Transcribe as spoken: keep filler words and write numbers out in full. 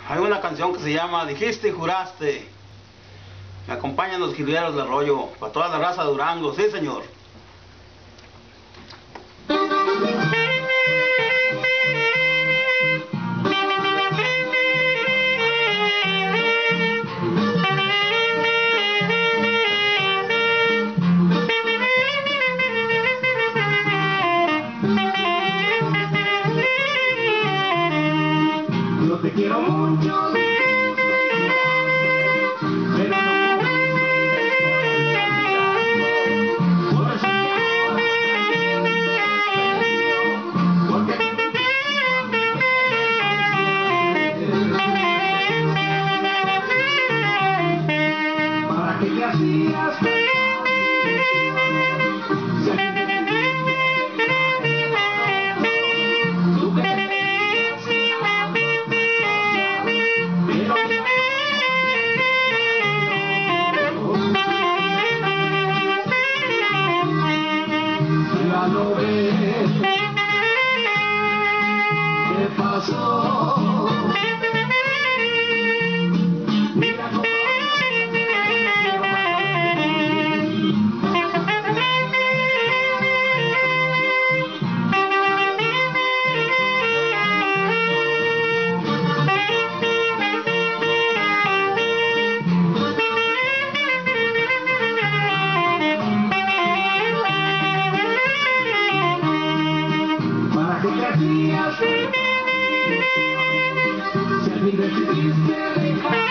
Hay una canción que se llama Dijiste y Juraste. Me acompañan los jilgueros del rollo, para toda la raza de Durango, sí señor. Yo te quiero mucho, pero no por eso porque para que te hacías ya no ves qué pasó. Mira cómo para que te hacías, si a mí decidiste dejar.